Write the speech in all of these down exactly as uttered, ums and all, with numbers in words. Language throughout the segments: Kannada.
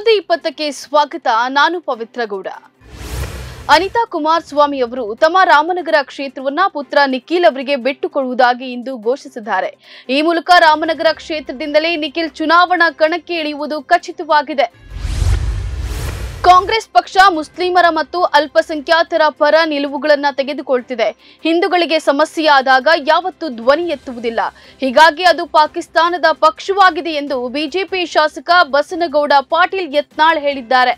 ಸುದ್ದಿ ಇಪ್ಪತ್ತಕ್ಕೆ ಸ್ವಾಗತ. ನಾನು ಪವಿತ್ರ ಗೌಡ. ಅನಿತಾ ಕುಮಾರಸ್ವಾಮಿ ಅವರು ತಮ್ಮ ರಾಮನಗರ ಕ್ಷೇತ್ರವನ್ನ ಪುತ್ರ ನಿಖಿಲ್ ಅವರಿಗೆ ಬಿಟ್ಟುಕೊಡುವುದಾಗಿ ಇಂದು ಘೋಷಿಸಿದ್ದಾರೆ. ಈ ಮೂಲಕ ರಾಮನಗರ ಕ್ಷೇತ್ರದಿಂದಲೇ ನಿಖಿಲ್ ಚುನಾವಣಾ ಕಣಕ್ಕೆ ಇಳಿಯುವುದು ಖಚಿತವಾಗಿದೆ. ಕಾಂಗ್ರೆಸ್ ಪಕ್ಷ ಮುಸ್ಲಿಮರ ಮತ್ತು ಅಲ್ಪಸಂಖ್ಯಾತರ ಪರ ನಿಲುವುಗಳನ್ನು ತೆಗೆದುಕೊಳ್ತಿದೆ. ಹಿಂದೂಗಳಿಗೆ ಸಮಸ್ಯೆಯಾದಾಗ ಯಾವತ್ತೂ ಧ್ವನಿ ಎತ್ತುವುದಿಲ್ಲ. ಹೀಗಾಗಿ ಅದು ಪಾಕಿಸ್ತಾನದ ಪಕ್ಷವಾಗಿದೆ ಎಂದು ಬಿಜೆಪಿ ಶಾಸಕ ಬಸನಗೌಡ ಪಾಟೀಲ್ ಯತ್ನಾಳ್ ಹೇಳಿದ್ದಾರೆ.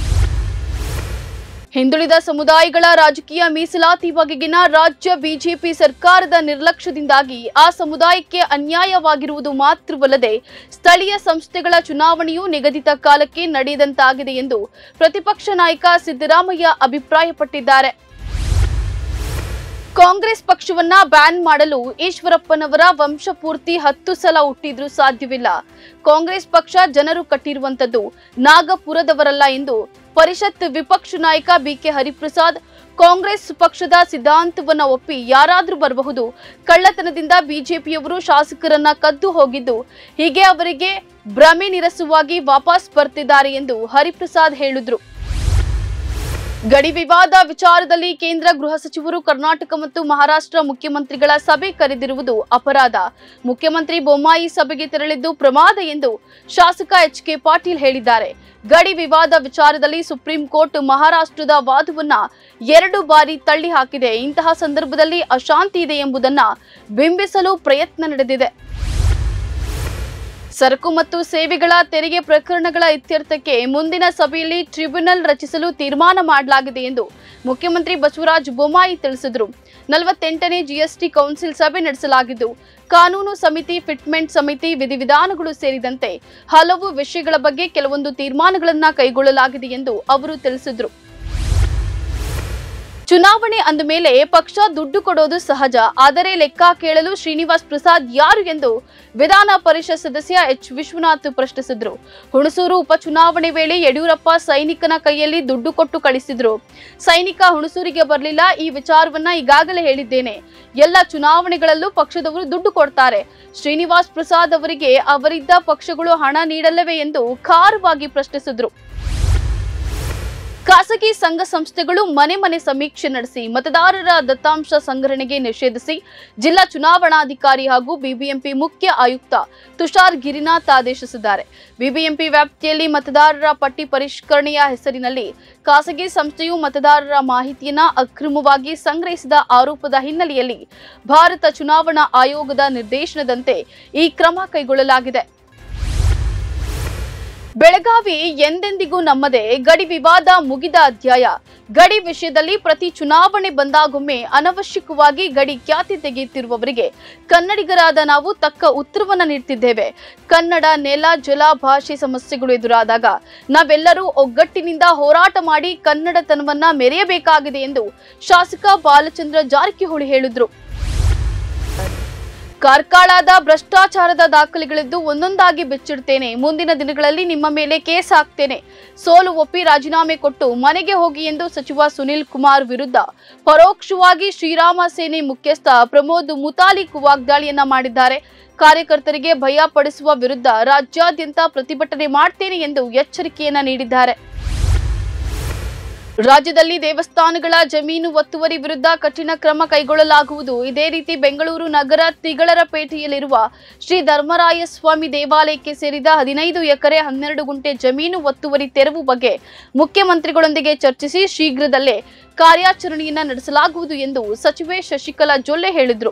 ಹಿಂದುಳಿದ ಸಮುದಾಯಗಳ ರಾಜಕೀಯ ಮೀಸಲಾತಿ ಬಗೆಗಿನ ರಾಜ್ಯ ಬಿಜೆಪಿ ಸರ್ಕಾರದ ನಿರ್ಲಕ್ಷ್ಯದಿಂದಾಗಿ ಆ ಸಮುದಾಯಕ್ಕೆ ಅನ್ಯಾಯವಾಗಿರುವುದು ಮಾತ್ರವಲ್ಲದೆ ಸ್ಥಳೀಯ ಸಂಸ್ಥೆಗಳ ಚುನಾವಣೆಯು ನಿಗದಿತ ಕಾಲಕ್ಕೆ ನಡೆಯದಂತಾಗಿದೆ ಎಂದು ಪ್ರತಿಪಕ್ಷ ನಾಯಕ ಸಿದ್ದರಾಮಯ್ಯ ಅಭಿಪ್ರಾಯಪಟ್ಟಿದ್ದಾರೆ. ಕಾಂಗ್ರೆಸ್ ಪಕ್ಷವನ್ನ ಬ್ಯಾನ್ ಮಾಡಲು ಈಶ್ವರಪ್ಪನವರ ವಂಶಪೂರ್ತಿ ಹತ್ತು ಸಲ ಹುಟ್ಟಿದ್ರೂ ಸಾಧ್ಯವಿಲ್ಲ. ಕಾಂಗ್ರೆಸ್ ಪಕ್ಷ ಜನರು ಕಟ್ಟಿರುವಂತದ್ದು, ನಾಗಪುರದವರಲ್ಲ ಎಂದು ಪರಿಷತ್ ವಿಪಕ್ಷ ನಾಯಕ ಬಿಕೆ ಹರಿಪ್ರಸಾದ್ ಕಾಂಗ್ರೆಸ್ ಪಕ್ಷದ ಸಿದ್ಧಾಂತವನ್ನ ಒಪ್ಪಿ ಯಾರಾದ್ರೂ ಬರಬಹುದು. ಕಳ್ಳತನದಿಂದ ಬಿಜೆಪಿಯವರು ಶಾಸಕರನ್ನ ಕದ್ದು ಹೋಗಿದ್ದು, ಹೀಗೆ ಅವರಿಗೆ ಭ್ರಮೆ ನಿರಸುವಾಗಿ ವಾಪಸ್ ಬರ್ತಿದ್ದಾರೆ ಎಂದು ಹರಿಪ್ರಸಾದ್ ಹೇಳಿದ್ರು. ಗಡಿ ವಿವಾದ ವಿಚಾರದಲ್ಲಿ ಕೇಂದ್ರ ಗೃಹ ಸಚಿವರು ಕರ್ನಾಟಕ ಮತ್ತು ಮಹಾರಾಷ್ಟ್ರ ಮುಖ್ಯಮಂತ್ರಿಗಳ ಸಭೆ ಕರೆದಿರುವುದು ಅಪರಾಧ. ಮುಖ್ಯಮಂತ್ರಿ ಬೊಮ್ಮಾಯಿ ಸಭೆಗೆ ತೆರಳಿದ್ದು ಪ್ರಮಾದ ಎಂದು ಶಾಸಕ ಎಚ್ ಕೆ ಪಾಟೀಲ್ ಹೇಳಿದ್ದಾರೆ. ಗಡಿ ವಿವಾದ ವಿಚಾರದಲ್ಲಿ ಸುಪ್ರೀಂ ಕೋರ್ಟ್ ಮಹಾರಾಷ್ಟ್ರದ ವಾದವನ್ನ ಎರಡು ಬಾರಿ ತಳ್ಳಿ ಹಾಕಿದೆ. ಇಂತಹ ಸಂದರ್ಭದಲ್ಲಿ ಅಶಾಂತಿ ಇದೆ ಎಂಬುದನ್ನ ಬಿಂಬಿಸಲು ಪ್ರಯತ್ನ ನಡೆದಿದೆ. ಸರಕು ಮತ್ತು ಸೇವೆಗಳ ತೆರಿಗೆ ಪ್ರಕರಣಗಳ ಇತ್ಯರ್ಥಕ್ಕೆ ಮುಂದಿನ ಸಭೆಯಲ್ಲಿ ಟ್ರಿಬ್ಯುನಲ್ ರಚಿಸಲು ತೀರ್ಮಾನ ಮಾಡಲಾಗಿದೆ ಎಂದು ಮುಖ್ಯಮಂತ್ರಿ ಬಸವರಾಜ ಬೊಮ್ಮಾಯಿ ತಿಳಿಸಿದರು. ನಲವತ್ತೆಂಟನೇ ಜಿಎಸ್ಟಿ ಕೌನ್ಸಿಲ್ ಸಭೆ ನಡೆಸಲಾಗಿದ್ದು, ಕಾನೂನು ಸಮಿತಿ, ಫಿಟ್ಮೆಂಟ್ ಸಮಿತಿ, ವಿಧಿವಿಧಾನಗಳು ಸೇರಿದಂತೆ ಹಲವು ವಿಷಯಗಳ ಬಗ್ಗೆ ಕೆಲವೊಂದು ತೀರ್ಮಾನಗಳನ್ನು ಕೈಗೊಳ್ಳಲಾಗಿದೆ ಎಂದು ಅವರು ತಿಳಿಸಿದರು. ಚುನಾವಣೆ ಅಂದ ಮೇಲೆ ಪಕ್ಷ ದುಡ್ಡು ಕೊಡೋದು ಸಹಜ, ಆದರೆ ಲೆಕ್ಕ ಕೇಳಲು ಶ್ರೀನಿವಾಸ್ ಪ್ರಸಾದ್ ಯಾರು ಎಂದು ವಿಧಾನ ಪರಿಷತ್ ಸದಸ್ಯ ಎಚ್ ವಿಶ್ವನಾಥ್ ಪ್ರಶ್ನಿಸಿದ್ರು. ಹುಣಸೂರು ಉಪಚುನಾವಣೆ ವೇಳೆ ಯಡಿಯೂರಪ್ಪ ಸೈನಿಕನ ಕೈಯಲ್ಲಿ ದುಡ್ಡು ಕೊಟ್ಟು ಕಳಿಸಿದ್ರು. ಸೈನಿಕ ಹುಣಸೂರಿಗೆ ಬರಲಿಲ್ಲ. ಈ ವಿಚಾರವನ್ನ ಈಗಾಗಲೇ ಹೇಳಿದ್ದೇನೆ. ಎಲ್ಲ ಚುನಾವಣೆಗಳಲ್ಲೂ ಪಕ್ಷದವರು ದುಡ್ಡು ಕೊಡ್ತಾರೆ. ಶ್ರೀನಿವಾಸ್ ಪ್ರಸಾದ್ ಅವರಿಗೆ ಅವರಿದ್ದ ಪಕ್ಷಗಳು ಹಣ ನೀಡಲ್ಲವೇ ಎಂದು ಖಾರವಾಗಿ ಪ್ರಶ್ನಿಸಿದ್ರು. ಖಾಸಗಿ ಸಂಘ ಸಂಸ್ಥೆಗಳು ಮನೆ ಮನೆ ಸಮೀಕ್ಷೆ ನಡೆಸಿ ಮತದಾರರ ದತ್ತಾಂಶ ಸಂಗ್ರಹಣೆಗೆ ನಿಷೇಧಿಸಿ ಜಿಲ್ಲಾ ಚುನಾವಣಾಧಿಕಾರಿ ಹಾಗೂ ಬಿಬಿಎಂಪಿ ಮುಖ್ಯ ಆಯುಕ್ತ ತುಷಾರ್ ಗಿರಿನಾಥ್ ಆದೇಶಿಸಿದ್ದಾರೆ. ಬಿಬಿಎಂಪಿ ವ್ಯಾಪ್ತಿಯಲ್ಲಿ ಮತದಾರರ ಪಟ್ಟಿ ಪರಿಷ್ಕರಣೆಯ ಹೆಸರಿನಲ್ಲಿ ಖಾಸಗಿ ಸಂಸ್ಥೆಯು ಮತದಾರರ ಮಾಹಿತಿಯನ್ನ ಅಕ್ರಮವಾಗಿ ಸಂಗ್ರಹಿಸಿದ ಆರೋಪದ ಹಿನ್ನೆಲೆಯಲ್ಲಿ ಭಾರತ ಚುನಾವಣಾ ಆಯೋಗದ ನಿರ್ದೇಶನದಂತೆ ಈ ಕ್ರಮ ಕೈಗೊಳ್ಳಲಾಗಿದೆ. ಬೆಳಗಾವಿ ಎಂದೆಂದಿಗೂ ನಮ್ಮದೇ. ಗಡಿ ವಿವಾದ ಮುಗಿದ ಅಧ್ಯಾಯ. ಗಡಿ ವಿಷಯದಲ್ಲಿ ಪ್ರತಿ ಚುನಾವಣೆ ಬಂದಾಗೊಮ್ಮೆ ಅನವಶ್ಯಕವಾಗಿ ಗಡಿ ಖ್ಯಾತಿ ತೆಗೆಯುತ್ತಿರುವವರಿಗೆ ಕನ್ನಡಿಗರಾದ ನಾವು ತಕ್ಕ ಉತ್ತರವನ್ನ ನೀಡುತ್ತಿದ್ದೇವೆ. ಕನ್ನಡ ನೆಲ, ಜಲ, ಭಾಷೆ ಸಮಸ್ಯೆಗಳು ಎದುರಾದಾಗ ನಾವೆಲ್ಲರೂ ಒಗ್ಗಟ್ಟಿನಿಂದ ಹೋರಾಟ ಮಾಡಿ ಕನ್ನಡತನವನ್ನ ಮೆರೆಯಬೇಕಾಗಿದೆ ಎಂದು ಶಾಸಕ ಬಾಲಚಂದ್ರ ಜಾರಕಿಹೊಳಿ ಹೇಳಿದ್ರು. ಕಾರ್ಕಳದ ಭ್ರಷ್ಟಾಚಾರದ ದಾಖಲೆಗಳಿದ್ದು ಒಂದೊಂದಾಗಿ ಬಿಚ್ಚಿಡ್ತೇನೆ. ಮುಂದಿನ ದಿನಗಳಲ್ಲಿ ನಿಮ್ಮ ಮೇಲೆ ಕೇಸ್ ಹಾಕ್ತೇನೆ. ಸೋಲು ಒಪ್ಪಿ ರಾಜೀನಾಮೆ ಕೊಟ್ಟು ಮನೆಗೆ ಹೋಗಿ ಎಂದು ಸಚಿವ ಸುನಿಲ್ ಕುಮಾರ್ ವಿರುದ್ಧ ಪರೋಕ್ಷವಾಗಿ ಶ್ರೀರಾಮ ಸೇನೆ ಮುಖ್ಯಸ್ಥ ಪ್ರಮೋದ್ ಮುತಾಲಿಕ್ ವಾಗ್ದಾಳಿಯನ್ನ ಮಾಡಿದ್ದಾರೆ. ಕಾರ್ಯಕರ್ತರಿಗೆ ಭಯ ಪಡಿಸುವ ವಿರುದ್ಧ ರಾಜ್ಯಾದ್ಯಂತ ಪ್ರತಿಭಟನೆ ಮಾಡ್ತೇನೆ ಎಂದು ಎಚ್ಚರಿಕೆಯನ್ನ ನೀಡಿದ್ದಾರೆ. ರಾಜ್ಯದಲ್ಲಿ ದೇವಸ್ಥಾನಗಳ ಜಮೀನು ಒತ್ತುವರಿ ವಿರುದ್ಧ ಕಠಿಣ ಕ್ರಮ ಕೈಗೊಳ್ಳಲಾಗುವುದು. ಇದೇ ರೀತಿ ಬೆಂಗಳೂರು ನಗರ ತಿಗಳರಪೇಟೆಯಲ್ಲಿರುವ ಶ್ರೀ ಧರ್ಮರಾಯಸ್ವಾಮಿ ದೇವಾಲಯಕ್ಕೆ ಸೇರಿದ ಹದಿನೈದು ಎಕರೆ ಹನ್ನೆರಡು ಗುಂಟೆ ಜಮೀನು ಒತ್ತುವರಿ ತೆರವು ಬಗ್ಗೆ ಮುಖ್ಯಮಂತ್ರಿಗಳೊಂದಿಗೆ ಚರ್ಚಿಸಿ ಶೀಘ್ರದಲ್ಲೇ ಕಾರ್ಯಾಚರಣೆಯನ್ನ ನಡೆಸಲಾಗುವುದು ಎಂದು ಸಚಿವೆ ಶಶಿಕಲಾ ಜೊಲ್ಲೆ ಹೇಳಿದರು.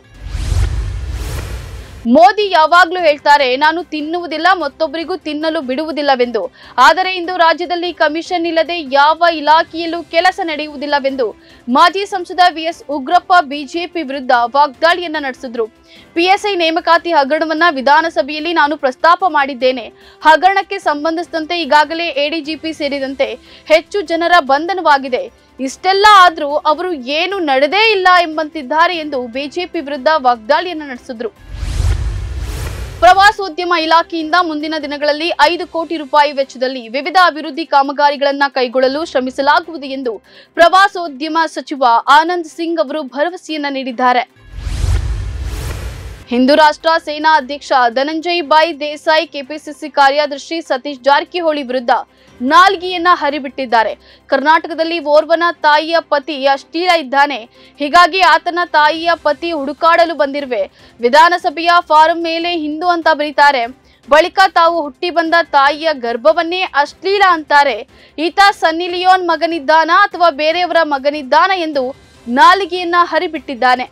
ಮೋದಿ ಯಾವಾಗಲೂ ಹೇಳ್ತಾರೆ, ನಾನು ತಿನ್ನುವುದಿಲ್ಲ, ಮತ್ತೊಬ್ಬರಿಗೂ ತಿನ್ನಲು ಬಿಡುವುದಿಲ್ಲವೆಂದು. ಆದರೆ ಇಂದು ರಾಜ್ಯದಲ್ಲಿ ಕಮಿಷನ್ ಇಲ್ಲದೆ ಯಾವ ಇಲಾಖೆಯಲ್ಲೂ ಕೆಲಸ ನಡೆಯುವುದಿಲ್ಲವೆಂದು ಮಾಜಿ ಸಂಸದ ವಿಎಸ್ ಉಗ್ರಪ್ಪ ಬಿಜೆಪಿ ವಿರುದ್ಧ ವಾಗ್ದಾಳಿಯನ್ನ ನಡೆಸಿದ್ರು. ಪಿಎಸ್ಐ ನೇಮಕಾತಿ ಹಗರಣವನ್ನ ವಿಧಾನಸಭೆಯಲ್ಲಿ ನಾನು ಪ್ರಸ್ತಾಪ ಮಾಡಿದ್ದೇನೆ. ಹಗರಣಕ್ಕೆ ಸಂಬಂಧಿಸಿದಂತೆ ಈಗಾಗಲೇ ಎಡಿಜಿಪಿ ಸೇರಿದಂತೆ ಹೆಚ್ಚು ಜನರ ಬಂಧನವಾಗಿದೆ. ಇಷ್ಟೆಲ್ಲ ಆದ್ರೂ ಅವರು ಏನು ನಡೆದೇ ಇಲ್ಲ ಎಂಬಂತಿದ್ದಾರೆ ಎಂದು ಬಿಜೆಪಿ ವಿರುದ್ಧ ವಾಗ್ದಾಳಿಯನ್ನ ನಡೆಸಿದ್ರು. ಪ್ರವಾಸೋದ್ಯಮ ಇಲಾಖೆಯಿಂದ ಮುಂದಿನ ದಿನಗಳಲ್ಲಿ ಐದು ಕೋಟಿ ರೂಪಾಯಿ ವೆಚ್ಚದಲ್ಲಿ ವಿವಿಧ ಅಭಿವೃದ್ಧಿ ಕಾಮಗಾರಿಗಳನ್ನು ಕೈಗೊಳ್ಳಲು ಶ್ರಮಿಸಲಾಗುವುದು ಎಂದು ಪ್ರವಾಸೋದ್ಯಮ ಸಚಿವ ಆನಂದ್ ಸಿಂಗ್ ಅವರು ಭರವಸೆಯನ್ನ ನೀಡಿದ್ದಾರೆ. ಹಿಂದೂ ರಾಷ್ಟ್ರ ಸೇನಾ ಅಧ್ಯಕ್ಷ ಧನಂಜಯ್ ಭಾಯ್ ದೇಸಾಯಿ ಕೆಪಿಸಿಸಿ ಕಾರ್ಯದರ್ಶಿ ಸತೀಶ್ ಜಾರಕಿಹೊಳಿ ವಿರುದ್ಧ ನಾಲ್ಗೆಯನ್ನ ಹರಿಬಿಟ್ಟಿದ್ದಾರೆ. ಕರ್ನಾಟಕದಲ್ಲಿ ಓರ್ವನ ತಾಯಿಯ ಪತಿ ಅಶ್ಲೀಲ ಇದ್ದಾನೆ, ಹೀಗಾಗಿ ಆತನ ತಾಯಿಯ ಪತಿ ಹುಡುಕಾಡಲು ಬಂದಿರುವೆ. ವಿಧಾನಸಭೆಯ ಫಾರಂ ಮೇಲೆ ಹಿಂದೂ ಅಂತ ಬರೀತಾರೆ. ಬಳಿಕ ತಾವು ಹುಟ್ಟಿ ಬಂದ ತಾಯಿಯ ಗರ್ಭವನ್ನೇ ಅಶ್ಲೀಲ ಅಂತಾರೆ. ಈತ ಸನ್ನಿ ಲಿಯೋನ್ ಮಗನಿದ್ದಾನ ಅಥವಾ ಬೇರೆಯವರ ಮಗನಿದ್ದಾನ ಎಂದು ನಾಲಿಗೆಯನ್ನ ಹರಿಬಿಟ್ಟಿದ್ದಾನೆ.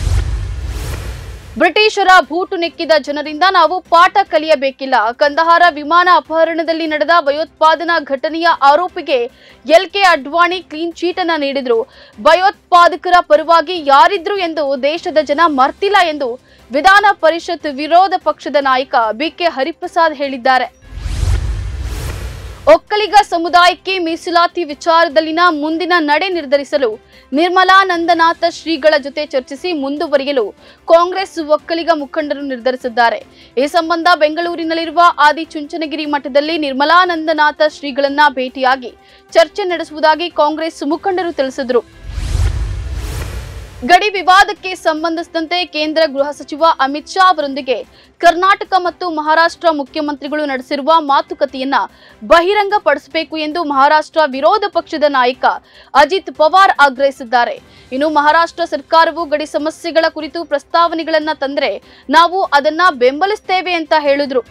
ಬ್ರಿಟಿಷರ ಬೂಟು ನೆಕ್ಕಿದ ಜನರಿಂದ ನಾವು ಪಾಠ ಕಲಿಯಬೇಕಿಲ್ಲ. ಕಂದಹಾರ ವಿಮಾನ ಅಪಹರಣದಲ್ಲಿ ನಡೆದ ಭಯೋತ್ಪಾದನಾ ಘಟನೆಯ ಆರೋಪಿಗೆ L K Advani clean chit ಅನ್ನ ನೀಡಿದ್ರು. ಭಯೋತ್ಪಾದಕರ ಪರವಾಗಿ ಯಾರಿದ್ರು ಎಂದು ದೇಶದ ಜನ ಮರ್ತಿಲ್ಲ ಎಂದು ವಿಧಾನ ಪರಿಷತ್ ವಿರೋಧ ಪಕ್ಷದ ನಾಯಕ ಬಿ ಕೆ ಹರಿಪ್ರಸಾದ್ ಹೇಳಿದ್ದಾರೆ. ಒಕ್ಕಲಿಗ ಸಮುದಾಯಕ್ಕೆ ಮೀಸಲಾತಿ ವಿಚಾರದಲ್ಲಿನ ಮುಂದಿನ ನಡೆ ನಿರ್ಧರಿಸಲು ನಿರ್ಮಲಾನಂದನಾಥ ಶ್ರೀಗಳ ಜೊತೆ ಚರ್ಚಿಸಿ ಮುಂದುವರಿಯಲು ಕಾಂಗ್ರೆಸ್ ಒಕ್ಕಲಿಗ ಮುಖಂಡರು ನಿರ್ಧರಿಸಿದ್ದಾರೆ. ಈ ಸಂಬಂಧ ಬೆಂಗಳೂರಿನಲ್ಲಿರುವ ಆದಿಚುಂಚನಗಿರಿ ಮಠದಲ್ಲಿ ನಿರ್ಮಲಾನಂದನಾಥ ಶ್ರೀಗಳನ್ನ ಭೇಟಿಯಾಗಿ ಚರ್ಚೆ ನಡೆಸುವುದಾಗಿ ಕಾಂಗ್ರೆಸ್ ಮುಖಂಡರು ತಿಳಿಸಿದರು. ಗಡಿ ವಿವಾದಕ್ಕೆ ಸಂಬಂಧಿಸಿದಂತೆ ಕೇಂದ್ರ ಗೃಹ ಸಚಿವ ಅಮಿತ್ ಶಾ ಅವರೊಂದಿಗೆ ಕರ್ನಾಟಕ ಮತ್ತು ಮಹಾರಾಷ್ಟ್ರ ಮುಖ್ಯಮಂತ್ರಿಗಳು ನಡೆಸಿರುವ ಮಾತುಕತೆಯನ್ನ ಬಹಿರಂಗಪಡಿಸಬೇಕು ಎಂದು ಮಹಾರಾಷ್ಟ್ರ ವಿರೋಧ ಪಕ್ಷದ ನಾಯಕ ಅಜಿತ್ ಪವಾರ್ ಆಗ್ರಹಿಸಿದ್ದಾರೆ. ಇನ್ನು ಮಹಾರಾಷ್ಟ್ರ ಸರ್ಕಾರವು ಗಡಿ ಸಮಸ್ಯೆಗಳ ಕುರಿತು ಪ್ರಸ್ತಾವನೆಗಳನ್ನ ತಂದರೆ ನಾವು ಅದನ್ನ ಬೆಂಬಲಿಸುತ್ತೇವೆ ಅಂತ ಹೇಳಿದ್ರು.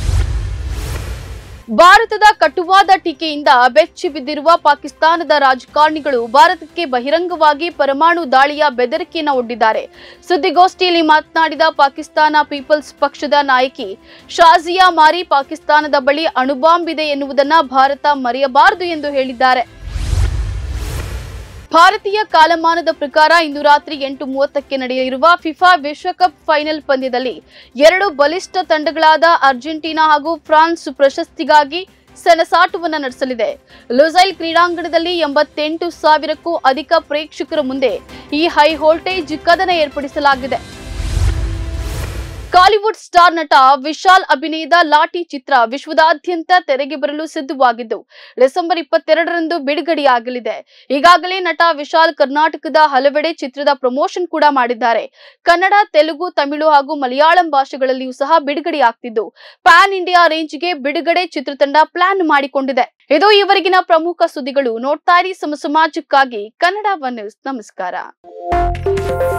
ಭಾರತದ ಕಟುವಾದ ಟೀಕೆಯಿಂದ ಬೆಚ್ಚಿ ಬಿದ್ದಿರುವ ಪಾಕಿಸ್ತಾನದ ರಾಜಕಾರಣಿಗಳು ಭಾರತಕ್ಕೆ ಬಹಿರಂಗವಾಗಿ ಪರಮಾಣು ದಾಳಿಯ ಬೆದರಿಕೆಯನ್ನು ಒಡ್ಡಿದ್ದಾರೆ. ಸುದ್ದಿಗೋಷ್ಠಿಯಲ್ಲಿ ಮಾತನಾಡಿದ ಪಾಕಿಸ್ತಾನ ಪೀಪಲ್ಸ್ ಪಕ್ಷದ ನಾಯಕಿ ಶಾಜಿಯಾ ಮಾರಿ ಪಾಕಿಸ್ತಾನದ ಬಳಿ ಅಣುಬಾಂಬ್ ಇದೆ ಎನ್ನುವುದನ್ನು ಭಾರತ ಮರೆಯಬಾರದು ಎಂದು ಹೇಳಿದ್ದಾರೆ. ಭಾರತೀಯ ಕಾಲಮಾನದ ಪ್ರಕಾರ ಇಂದು ರಾತ್ರಿ ಎಂಟು ಮೂವತ್ತಕ್ಕೆ ನಡೆಯಲಿರುವ ಫಿಫಾ ವಿಶ್ವಕಪ್ ಫೈನಲ್ ಪಂದ್ಯದಲ್ಲಿ ಎರಡು ಬಲಿಷ್ಠ ತಂಡಗಳಾದ ಅರ್ಜೆಂಟೀನಾ ಹಾಗೂ ಫ್ರಾನ್ಸ್ ಪ್ರಶಸ್ತಿಗಾಗಿ ಸೆಣಸಾಟವನ್ನು ನಡೆಸಲಿದೆ. ಲುಸೈಲ್ ಕ್ರೀಡಾಂಗಣದಲ್ಲಿ ಎಂಬತ್ತೆಂಟು ಸಾವಿರಕ್ಕೂ ಅಧಿಕ ಪ್ರೇಕ್ಷಕರ ಮುಂದೆ ಈ ಹೈ ವೋಲ್ಟೇಜ್ ಕದನ ಏರ್ಪಡಿಸಲಾಗಿದೆ. ಕಾಲಿವುಡ್ ಸ್ಟಾರ್ ನಟ ವಿಶಾಲ್ ಅಭಿನಯದ ಲಾಟಿ ಚಿತ್ರ ವಿಶ್ವದಾದ್ಯಂತ ತೆರೆಗೆ ಬರಲು ಸಿದ್ಧವಾಗಿದ್ದು ಡಿಸೆಂಬರ್ ಇಪ್ಪತ್ತೆರಡರಂದು ಬಿಡುಗಡೆಯಾಗಲಿದೆ. ಈಗಾಗಲೇ ನಟ ವಿಶಾಲ್ ಕರ್ನಾಟಕದ ಹಲವೆಡೆ ಚಿತ್ರದ ಪ್ರಮೋಷನ್ ಕೂಡ ಮಾಡಿದ್ದಾರೆ. ಕನ್ನಡ, ತೆಲುಗು, ತಮಿಳು ಹಾಗೂ ಮಲಯಾಳಂ ಭಾಷೆಗಳಲ್ಲಿಯೂ ಸಹ ಬಿಡುಗಡೆಯಾಗ್ತಿದ್ದು ಪ್ಯಾನ್ ಇಂಡಿಯಾ ರೇಂಜ್ಗೆ ಬಿಡುಗಡೆ ಚಿತ್ರತಂಡ ಪ್ಲಾನ್ ಮಾಡಿಕೊಂಡಿದೆ. ಇದು ಈವರೆಗಿನ ಪ್ರಮುಖ ಸುದ್ದಿಗಳು. ನೋಡ್ತಾ ಇರಿ ಸಮ ಸಮಾಜಕ್ಕಾಗಿ ಕನ್ನಡ ಒನ್ ನ್ಯೂಸ್. ನಮಸ್ಕಾರ.